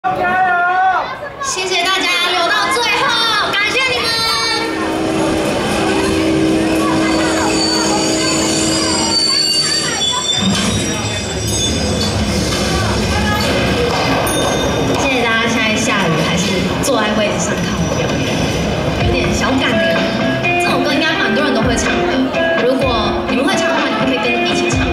谢谢大家留到最后，感谢你们。谢谢大家，现在下雨还是坐在位置上看我表演，有点小感人。这首歌应该蛮多人都会唱的，如果你们会唱的话，你们可以跟一起唱。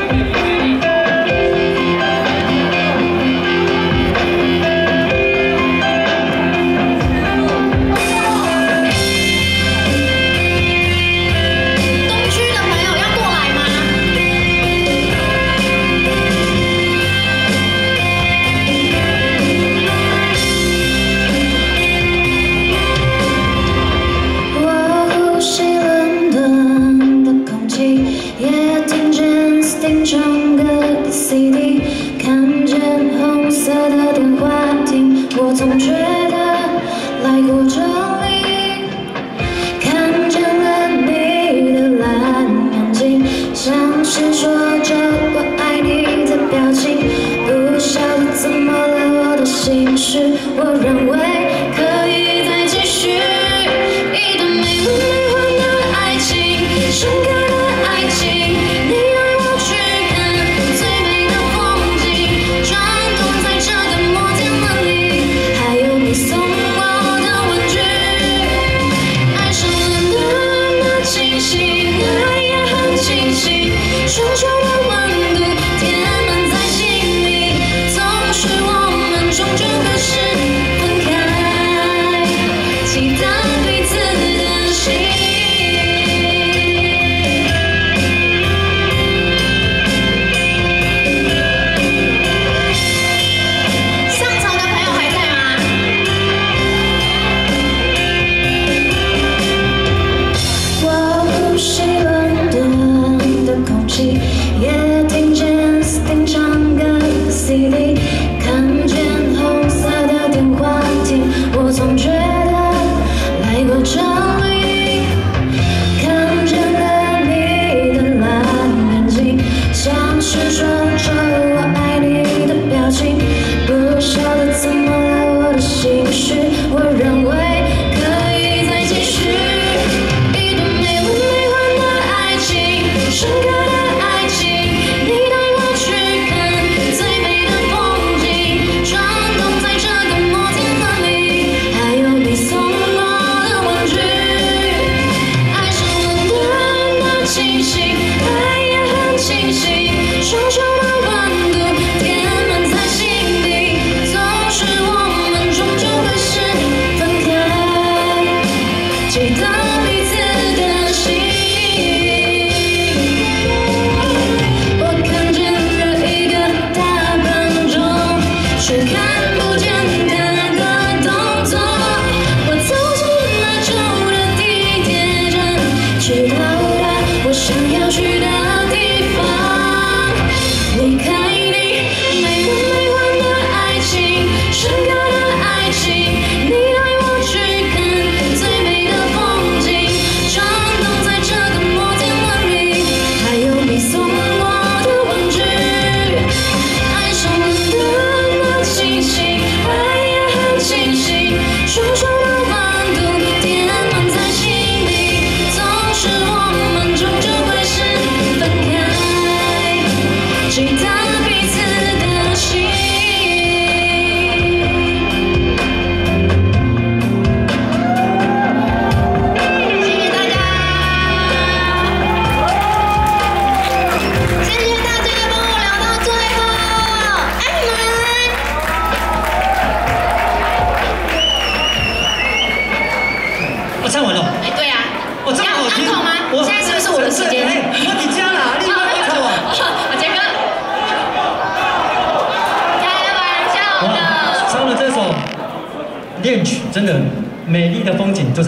唱歌的 CD， 看见红色的电话亭，我总觉得来过这里。看见了你的蓝眼睛，像是说着我爱你的表情。不晓得怎么了，我的心事，我认为可以再继续一段没完没完的爱情，深刻的爱情。 双手的温度填满在心里，总是我们终究还是分开，期待彼此的心。上场的朋友还在吗？我呼吸冷的空气，也听见 Sting 唱歌的 CD， 看见红色的电话亭，我总觉得来过这里。看见了你的蓝眼睛，像是说着我爱你的表情。不晓得怎么了，我的心事，我认为可以再继续一段没完没完的爱情。 深刻的爱情，你带我去看最美的风景，转动在这个摩天轮里，还有你送我的玩具，爱上了突然的清醒，爱也很清醒，双手的温度填满在心底，总是我们终究会是分开，记得彼此的心。 却看不见他的动作。我走进了旧的地铁站，去到达我想要去的地方。离开你，没完没完的爱情，深刻的爱情。你带我去看最美的风景，转动在这个摩天轮里，还有你送我的玩具，爱上了的。 清醒，爱也很清醒，双手的温度填满在心里，总是我们终究会是分开，记得彼此的心。谢谢大家，谢谢大家帮我聊到最后，爱你们。 我唱完了。 哎，对啊， 我唱好听吗？现在是不是我的时间？ 你说你加哪里？你唱我。 杰哥，开玩笑的。 唱了这首恋曲，真的美丽的风景就是。